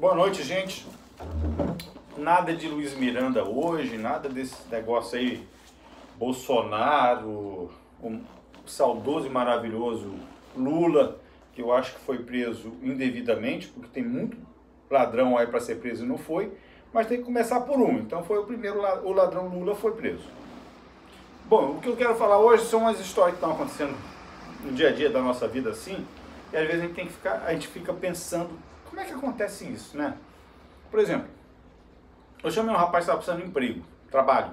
Boa noite, gente. Nada de Luiz Miranda hoje, nada desse negócio aí, Bolsonaro, o saudoso e maravilhoso Lula, que eu acho que foi preso indevidamente, porque tem muito ladrão aí para ser preso e não foi, mas tem que começar por um. Então foi o primeiro, o ladrão Lula foi preso. Bom, o que eu quero falar hoje são as histórias que estão acontecendo no dia a dia da nossa vida assim, e às vezes a gente fica pensando, como é que acontece isso, né? Por exemplo, eu chamei um rapaz que estava precisando de emprego, trabalho,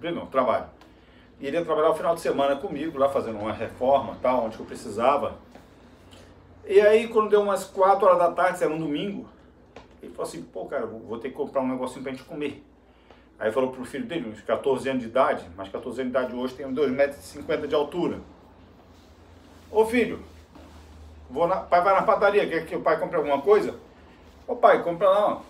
e ele ia trabalhar o final de semana comigo, lá fazendo uma reforma, tal, onde eu precisava. E aí, quando deu umas 4 horas da tarde, era um domingo, ele falou assim, pô, cara, vou ter que comprar um negocinho pra gente comer. Aí falou pro filho dele, uns 14 anos de idade, mas 14 anos de idade hoje tem 2,50 m de altura. Ô filho, pai vai na padaria, quer que o pai compre alguma coisa? Ô pai, compra lá, ó.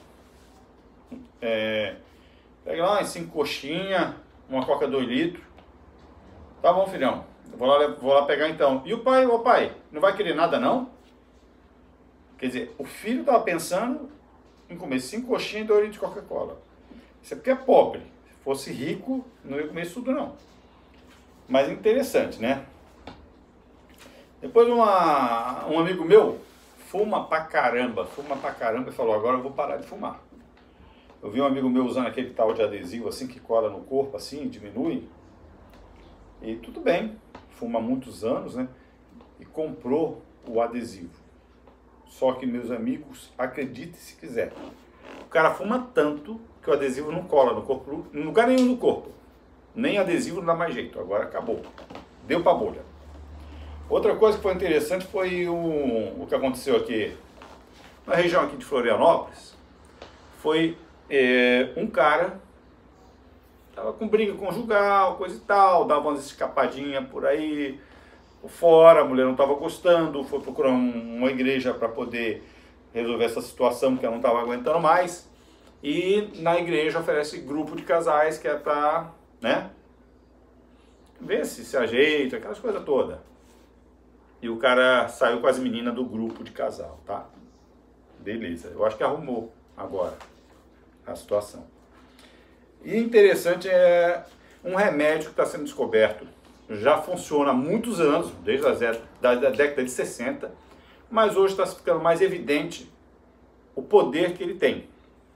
Pega lá umas 5 coxinhas, uma coca 2 litros. Tá bom, filhão, vou lá pegar então. E o pai, ô pai, não vai querer nada não? Quer dizer, o filho tava pensando em comer 5 coxinhas e 2 litros de Coca-Cola. Isso é porque é pobre. Se fosse rico, não ia comer isso tudo não. Mas interessante, né? Depois um amigo meu fuma pra caramba e falou, agora eu vou parar de fumar. Eu vi um amigo meu usando aquele tal de adesivo assim, que cola no corpo assim, diminui. E tudo bem, fuma há muitos anos, né? E comprou o adesivo. Só que, meus amigos, acreditem se quiser, o cara fuma tanto que o adesivo não cola no corpo, em lugar nenhum do corpo. Nem adesivo não dá mais jeito, agora acabou. Deu pra bolha. Outra coisa que foi interessante foi o que aconteceu aqui na região aqui de Florianópolis. Foi um cara, tava com briga conjugal, coisa e tal, dava umas escapadinhas por aí, por fora, a mulher não estava gostando, foi procurar uma igreja para poder resolver essa situação, porque ela não estava aguentando mais. E na igreja oferece grupo de casais, que é para, né, ver se ajeita, aquelas coisas todas. E o cara saiu com as meninas do grupo de casal, tá? Beleza, eu acho que arrumou agora a situação. E interessante é um remédio que está sendo descoberto. Já funciona há muitos anos, desde a década de 60, mas hoje está ficando mais evidente o poder que ele tem.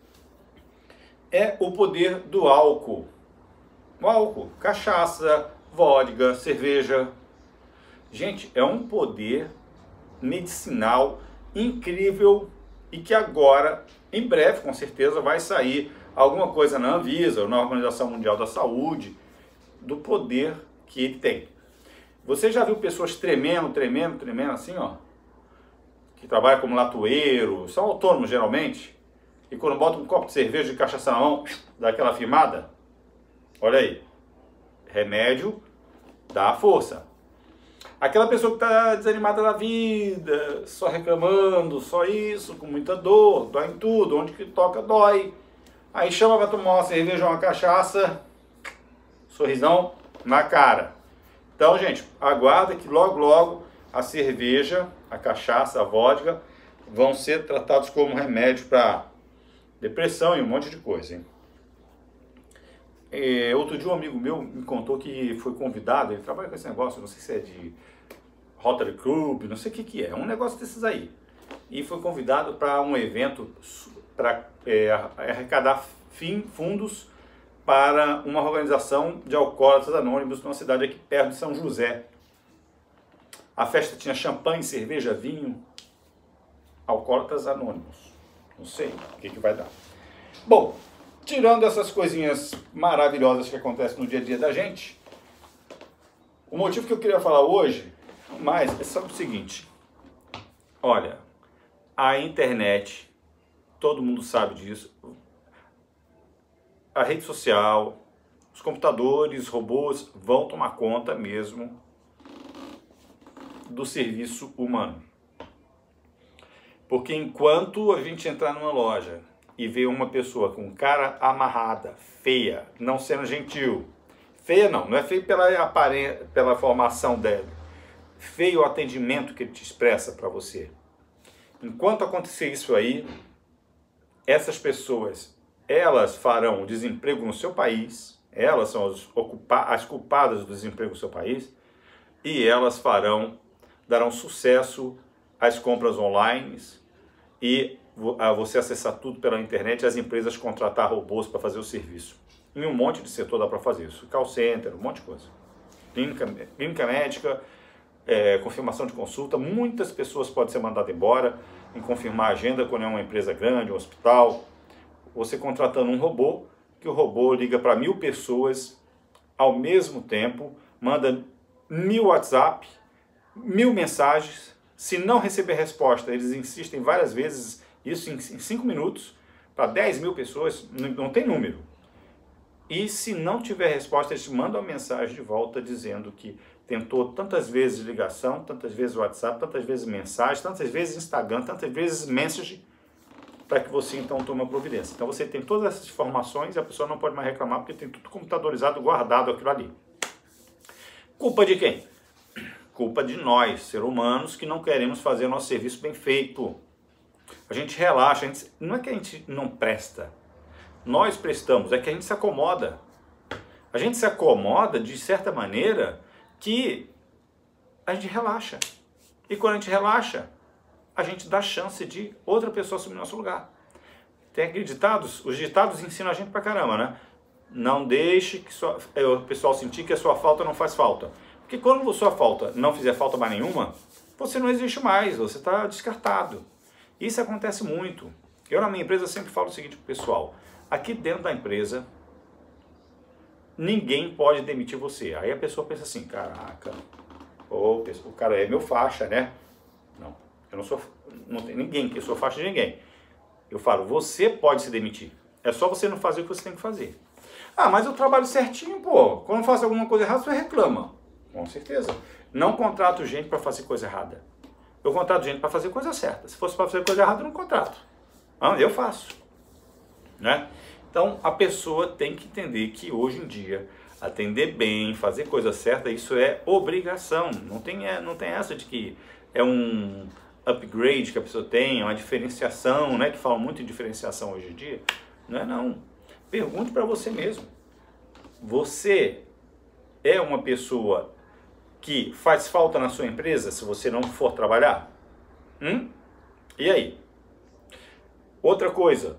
É o poder do álcool. O álcool, cachaça, vodka, cerveja. Gente, é um poder medicinal incrível e que agora, em breve, com certeza, vai sair alguma coisa na Anvisa, ou na Organização Mundial da Saúde, do poder que ele tem. Você já viu pessoas tremendo assim, ó, que trabalham como latoeiro, são autônomos geralmente, e quando botam um copo de cerveja de cachaça na mão, dá aquela firmada? Olha aí, remédio dá força. Aquela pessoa que está desanimada da vida, só reclamando, só isso, com muita dor, dói em tudo, onde que toca dói. Aí chama para tomar uma cerveja ou uma cachaça, sorrisão na cara. Então, gente, aguarda que logo, logo a cerveja, a cachaça, a vodka vão ser tratados como remédio para depressão e um monte de coisa, hein? Outro dia um amigo meu me contou que foi convidado, ele trabalha com esse negócio, não sei se é de Rotary Club, não sei o que é, um negócio desses aí. E foi convidado para um evento para arrecadar fundos para uma organização de alcoólatras anônimos numa cidade aqui perto de São José. A festa tinha champanhe, cerveja, vinho, alcoólatras anônimos. Não sei o que vai dar. Bom, tirando essas coisinhas maravilhosas que acontecem no dia a dia da gente, o motivo que eu queria falar hoje, é só o seguinte. Olha, a internet, todo mundo sabe disso, a rede social, os computadores, robôs vão tomar conta mesmo do serviço humano. Porque enquanto a gente entrar numa loja e ver uma pessoa com cara amarrada, feia, não sendo gentil, feia não é feio pela aparência, pela formação dela, feio o atendimento que ele te expressa para você. Enquanto acontecer isso aí, essas pessoas, elas farão o desemprego no seu país, elas são as culpadas do desemprego no seu país, e elas darão sucesso às compras online e a você acessar tudo pela internet e as empresas contratar robôs para fazer o serviço. Em um monte de setor dá para fazer isso. Call center, um monte de coisa. Clínica médica, confirmação de consulta. Muitas pessoas podem ser mandadas embora em confirmar a agenda quando é uma empresa grande, um hospital. Você contratando um robô, que o robô liga para 1000 pessoas ao mesmo tempo, manda 1000 WhatsApp, 1000 mensagens. Se não receber resposta, eles insistem várias vezes, isso em 5 minutos, para 10.000 pessoas, não tem número. E se não tiver resposta, eles mandam uma mensagem de volta dizendo que tentou tantas vezes ligação, tantas vezes WhatsApp, tantas vezes mensagem, tantas vezes Instagram, tantas vezes message, para que você então tome uma providência. Então você tem todas essas informações e a pessoa não pode mais reclamar porque tem tudo computadorizado, guardado aquilo ali. Culpa de quem? Culpa de nós, seres humanos, que não queremos fazer o nosso serviço bem feito. A gente relaxa, não é que a gente não presta. Nós prestamos, é que a gente se acomoda. A gente se acomoda de certa maneira que a gente relaxa. E quando a gente relaxa, a gente dá chance de outra pessoa assumir nosso lugar. Tem aqueles ditados, os ditados ensinam a gente pra caramba, né? Não deixe que o pessoal sentir que a sua falta não faz falta. Porque quando a sua falta não fizer falta mais nenhuma, você não existe mais, você está descartado. Isso acontece muito. Eu na minha empresa sempre falo o seguinte pro pessoal: aqui dentro da empresa, ninguém pode demitir você. Aí a pessoa pensa assim, caraca, o cara é meu faixa, né? Não, eu não sou, não tem ninguém que eu sou faixa de ninguém. Eu falo, você pode se demitir. É só você não fazer o que você tem que fazer. Ah, mas eu trabalho certinho, pô. Quando eu faço alguma coisa errada, você reclama. Com certeza. Não contrato gente para fazer coisa errada. Eu contrato gente para fazer coisa certa. Se fosse para fazer coisa errada, eu não contrato. Não, eu faço. Né? Então, a pessoa tem que entender que hoje em dia, atender bem, fazer coisa certa, isso é obrigação. Não tem essa de que é um upgrade que a pessoa tem, uma diferenciação, né? Que falam muito em diferenciação hoje em dia. Não é não. Pergunte para você mesmo. Você é uma pessoa que faz falta na sua empresa se você não for trabalhar? E aí? Outra coisa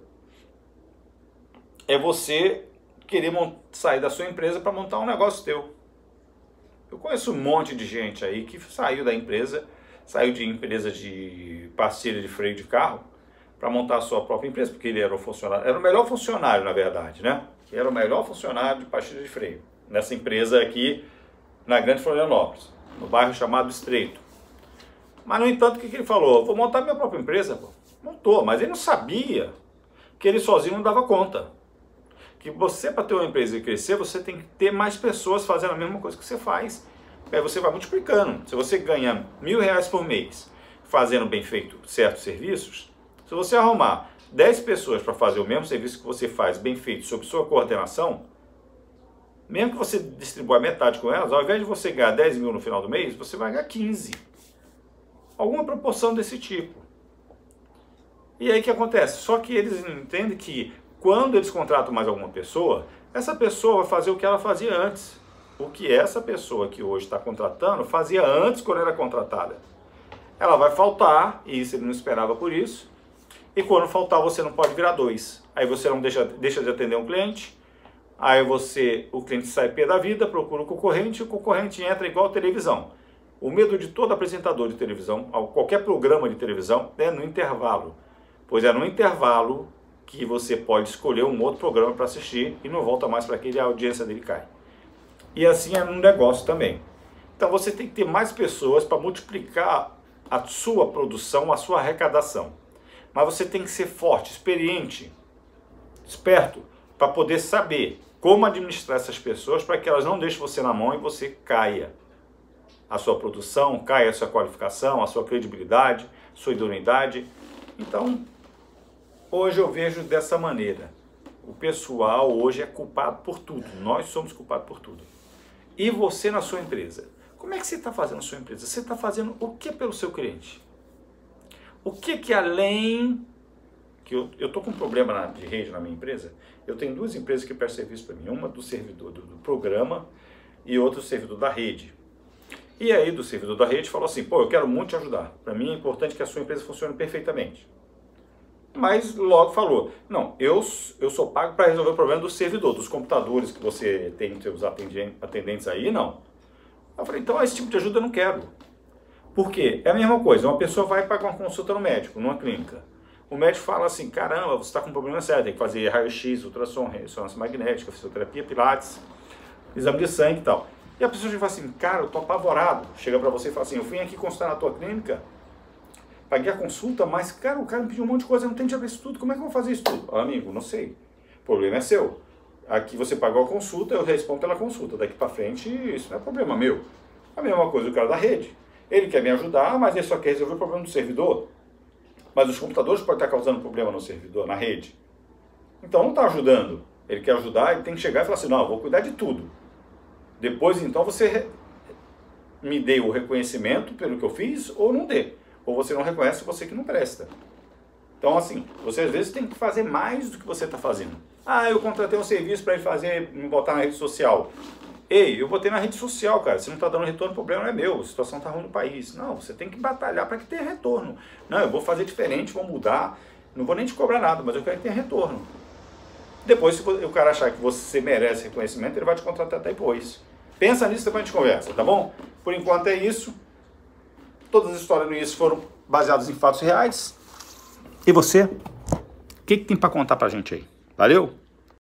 é você querer sair da sua empresa para montar um negócio teu. Eu conheço um monte de gente aí que saiu da empresa, saiu de empresa de parceira de freio de carro para montar a sua própria empresa, porque ele era o funcionário, era o melhor funcionário na verdade, né? Era o melhor funcionário de parceira de freio, nessa empresa aqui na Grande Florianópolis, no bairro chamado Estreito. Mas no entanto, o que ele falou? Vou montar minha própria empresa, pô. Montou, mas ele não sabia que ele sozinho não dava conta. Que você, para ter uma empresa e crescer, você tem que ter mais pessoas fazendo a mesma coisa que você faz. Aí você vai multiplicando. Se você ganha R$1.000 por mês fazendo bem feito certos serviços, se você arrumar 10 pessoas para fazer o mesmo serviço que você faz bem feito sob sua coordenação, mesmo que você distribua metade com elas, ao invés de você ganhar 10 mil no final do mês, você vai ganhar 15. Alguma proporção desse tipo. E aí o que acontece? Só que eles entendem que quando eles contratam mais alguma pessoa, essa pessoa vai fazer o que ela fazia antes. O que essa pessoa que hoje está contratando fazia antes quando era contratada. Ela vai faltar, e isso ele não esperava por isso, e quando faltar você não pode virar 2. Aí você não deixa de atender um cliente, aí o cliente sai pé da vida, procura o concorrente, e o concorrente entra igual a televisão. O medo de todo apresentador de televisão, qualquer programa de televisão, é no intervalo. Pois é no intervalo que você pode escolher um outro programa para assistir e não volta mais para aquele, a audiência dele cai. E assim é no negócio também. Então você tem que ter mais pessoas para multiplicar a sua produção, a sua arrecadação. Mas você tem que ser forte, experiente, esperto, para poder saber como administrar essas pessoas para que elas não deixem você na mão e você caia. A sua produção, caia a sua qualificação, a sua credibilidade, sua idoneidade. Então, hoje eu vejo dessa maneira. O pessoal hoje é culpado por tudo. Nós somos culpados por tudo. E você na sua empresa? Como é que você está fazendo na sua empresa? Você está fazendo o que pelo seu cliente? O que além que eu tô com um problema de rede na minha empresa. Eu tenho duas empresas que prestam serviço para mim, uma do servidor do programa e outra do servidor da rede. E aí do servidor da rede falou assim, pô, eu quero muito te ajudar, para mim é importante que a sua empresa funcione perfeitamente. Mas logo falou, não, eu sou pago para resolver o problema do servidor, dos computadores que você tem nos seus atendentes aí, não. Eu falei, então esse tipo de ajuda eu não quero. Por quê? É a mesma coisa, uma pessoa vai pagar uma consulta no médico, numa clínica. O médico fala assim, caramba, você está com um problema sério, tem que fazer raio-x, ultrassom, ressonância magnética, fisioterapia, pilates, exame de sangue e tal. E a pessoa já fala assim, cara, eu tô apavorado. Chega para você e fala assim, eu vim aqui consultar na tua clínica, paguei a consulta, mas, cara, o cara me pediu um monte de coisa, eu não tenho dinheiro para isso tudo, como é que eu vou fazer isso tudo? Amigo, não sei. O problema é seu. Aqui você pagou a consulta, eu respondo pela consulta. Daqui para frente, isso não é problema meu. A mesma coisa o cara da rede. Ele quer me ajudar, mas ele só quer resolver o problema do servidor. Mas os computadores podem estar causando problema no servidor, na rede. Então não está ajudando. Ele quer ajudar, ele tem que chegar e falar assim, não, eu vou cuidar de tudo. Depois, então, você me dê o reconhecimento pelo que eu fiz ou não dê. Ou você não reconhece você que não presta. Então, assim, você às vezes tem que fazer mais do que você está fazendo. Ah, eu contratei um serviço para ele fazer, me botar na rede social. Ei, eu botei na rede social, cara. Se não está dando retorno, o problema não é meu. A situação está ruim no país. Não, você tem que batalhar para que tenha retorno. Não, eu vou fazer diferente, vou mudar. Não vou nem te cobrar nada, mas eu quero que tenha retorno. Depois, se o cara achar que você merece reconhecimento, ele vai te contratar até depois. Pensa nisso, depois a gente conversa, tá bom? Por enquanto é isso. Todas as histórias no início foram baseadas em fatos reais. E você? O que tem para contar pra gente aí? Valeu?